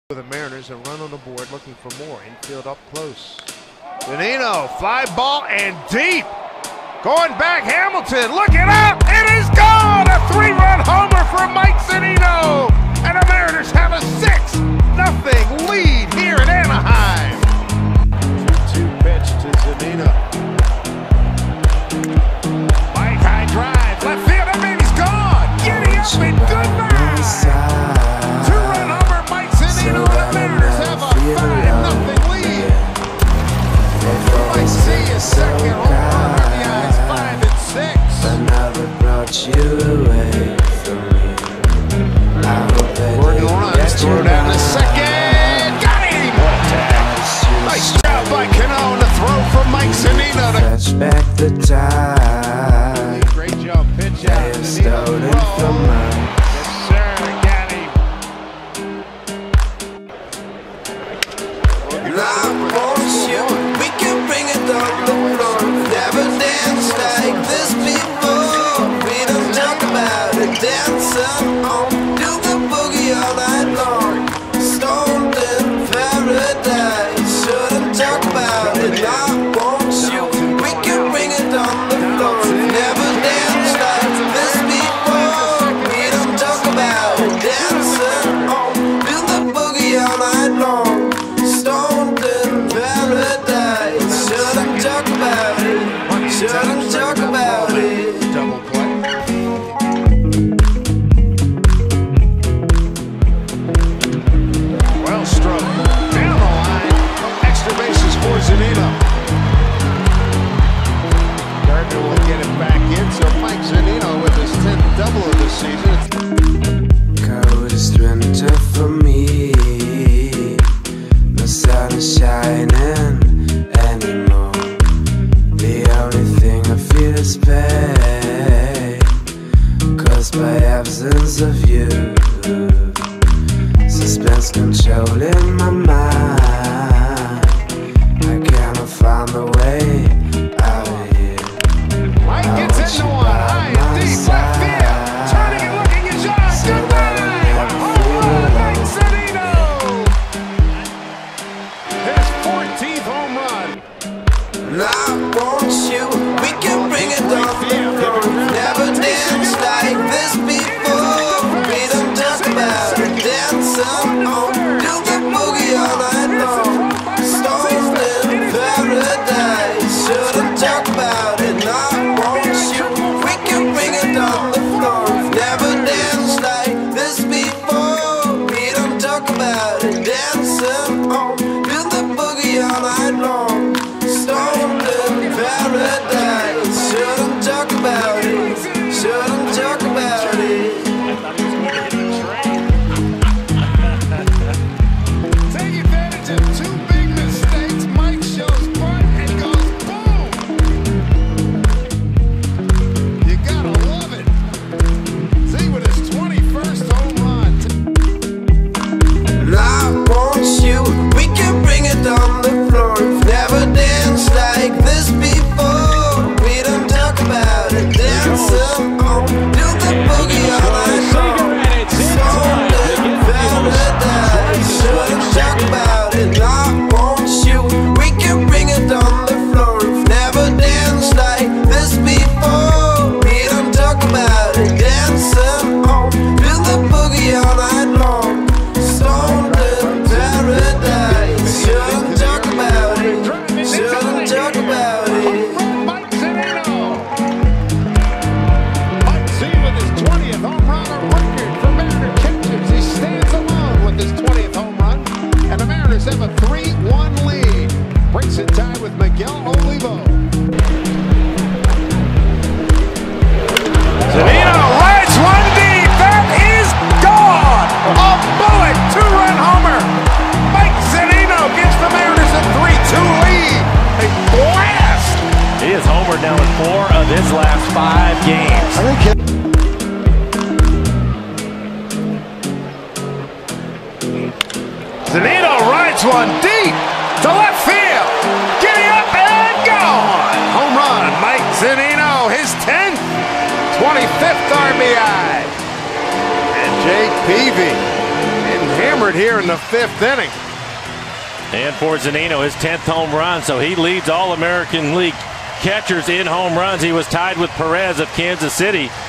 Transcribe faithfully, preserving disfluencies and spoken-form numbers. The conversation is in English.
The Mariners and run on the board looking for more. Infield up close. Zunino, fly ball and deep. Going back, Hamilton, look it up, it is gone! A three-run homer for Mike Zunino! And the Mariners have a six nothing lead here in Anaheim. two two pitch to Zunino. Mike high drive, left field, that baby's gone! Giddy up and good night! Two-run homer, Mike Zunino, and the Mariners have a five nothing lead. Mike Z is second home run, R B Is five and six. Another brought you away from me. I hope that Gordon runs, throw down the second. Got him! Nice job by Cano to throw from Mike Zunino. Fetch back the time. Great job, pitch out. They have stolen from mine. Yes, sir, got him. I want you. We can bring it on the floor. Never danced like this before. We don't talk about it. Dancing on, do the boogie all night long. Stoned in paradise. Shouldn't talk about it. I want you. We can bring it on the floor. Never danced like this before. We don't talk about it. Dancing on, do the boogie all night long. Stoned in paradise. Shouldn't talk about it. Shouldn't talk about it. Double play. Well struck. Down the line. Extra bases for Zunino. Gardner will get it back in. So Mike Zunino with his tenth double of the season. Coldest winter for me. The sun is shining anymore. The only thing I feel is pain, caused by absence of you. Suspense controlling my mind. I cannot find a way out of here. Mike gets into one. High and deep. Left field. Turning and looking at John. Goodbye. Home run, Mike Zunino. His fourteenth home run. I want you. We can bring it on the floor. Never danced like this before. We don't talk about it. Dancing on, do the boogie all night long. Stoned in paradise. Shouldn't talk about it. I want you. We can bring it on the floor. Never danced like this before. We don't talk about it. Dancing on, do the boogie all night long. Stoned in paradise. Shouldn't talk about it. Shouldn't talk about it. Take advantage of two big mistakes. Mike shows butt and goes boom. You gotta love it. See with his twenty-first home run. I want you. We can bring it on the floor. Never danced like this before. We don't talk about it. Dancing on, do the boogie all night long. Stoned in paradise. Shouldn't talk about it. I want you. We can bring it on the floor. Never danced like this before. We don't talk about it. Dancing on, do the boogie all night long. Stoned in paradise. Shouldn't talk about it. Shouldn't talk about it. Mike Zunino. Mike Z with his twentieth home run on record for Mariner catchers. He stands alone with his twentieth home run. And the Mariners have a three one lead. Breaks it tied with Miguel Olivo. Zunino rides one deep. That is gone. A bullet two-run homer. Mike Zunino gives the Mariners a three two lead. A blast. He has homered now in four of his last five games. I think Zunino rides one deep to left field. Giddy up and gone. Home run, Mike Zunino, his tenth, twenty-fifth R B I. And Jake Peavy in Hamilton. hammered here in the fifth inning. And for Zunino, his tenth home run, so he leads all American League catchers in home runs. He was tied with Perez of Kansas City